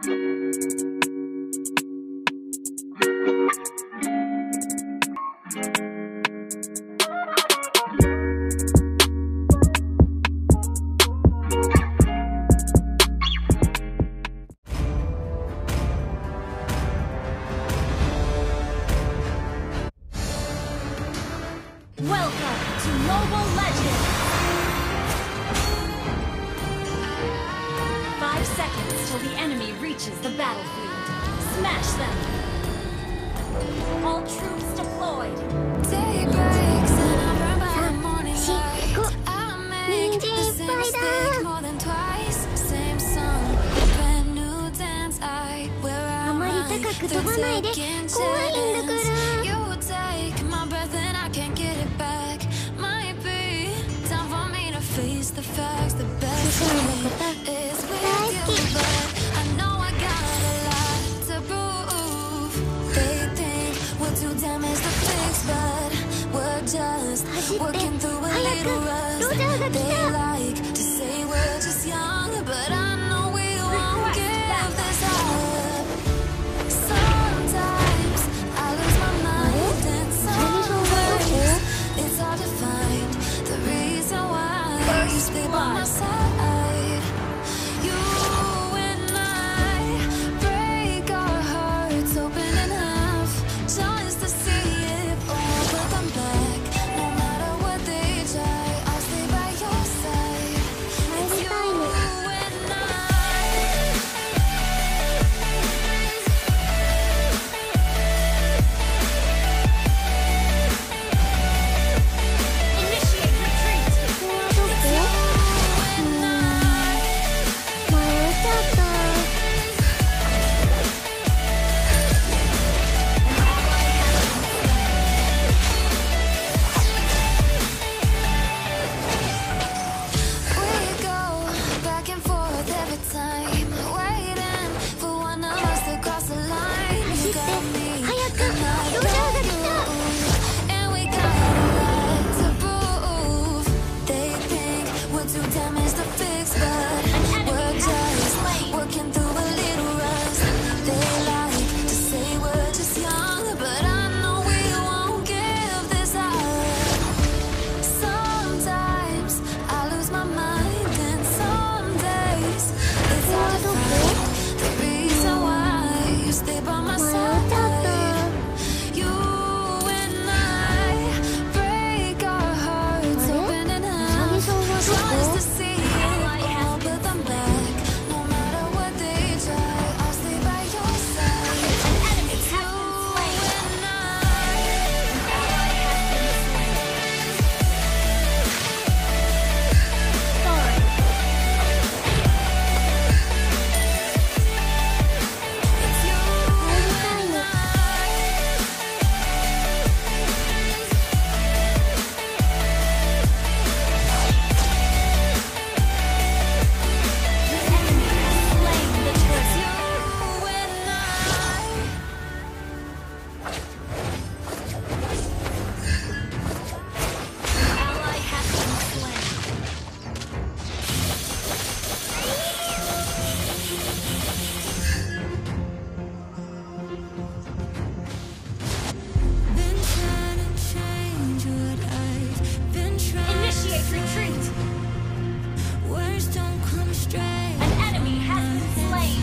Welcome to Mobile Legends! 5 seconds till the enemy reaches the battlefield. Smash them! All troops deployed! Day breaks and I'm burned by the morning light. I make the same mistake more than twice. Same song, brand new dance. I wear out my second chance. You take my breath and I can't get it back. Might be time for me to face the facts. The best thing is with you, but I know I got a lot to prove. They think we're too damaged to fix, but we're just working through a little rust. They like to say we're just young, but I know we won't give this up. Sometimes I lose my mind, and sometimes it's hard to find the reason why you stay by my side. You and I break our hearts open in half just to see it all, but I'm back. No matter what they try, I'll stay by your side. It's you and Initiate retreat! we go back and forth every time, waiting for one of us to cross the line. You got me, and I got you, and we got a lot to prove. They think we're too damaged to fix, but we're just working through a little rust. They like to say we're just young, but I know we won't give this up. Sometimes I lose my mind, and some days it's hard to find the reason why you stay by my side. You and I break our hearts open in half just to see it all, but I'm back. No matter what they try, I'll stay by your side. It's you and I. It's you and I. Slain the turret! You and I. Ally has been slain. Been trying to change what I've been trying. Initiate retreat! Words don't come straight. An enemy has been slain.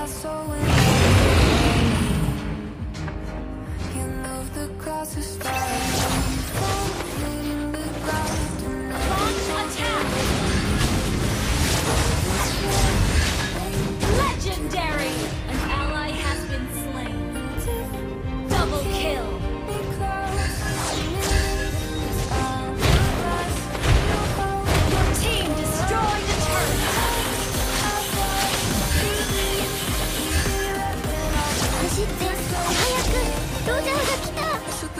my soul when you move the clouds to start. Launch attack! Legendary! An ally has been slain. Double kill! Your team destroyed a turret! 走って早くロジャーが来た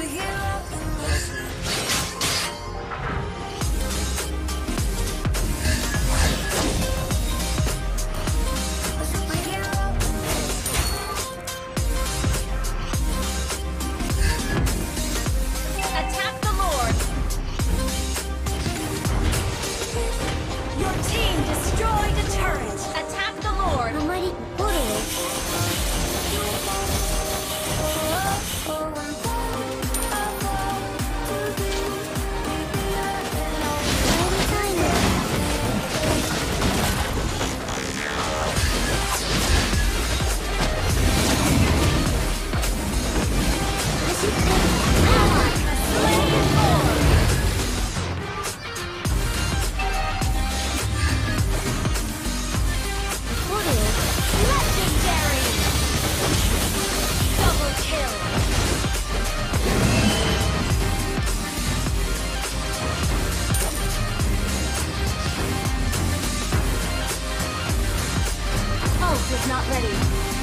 Attack the Lord! Your team destroyed a turret! Attack the Lord! あまりフォロー Legendary! Double kill! Ult is not ready.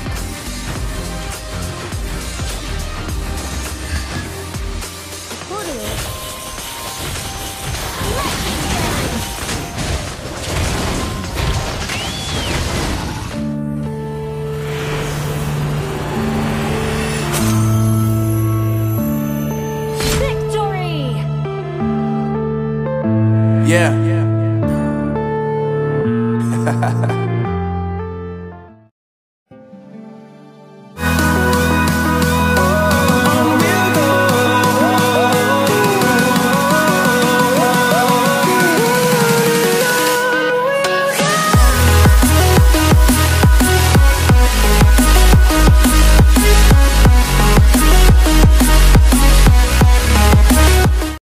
Victory! Yeah.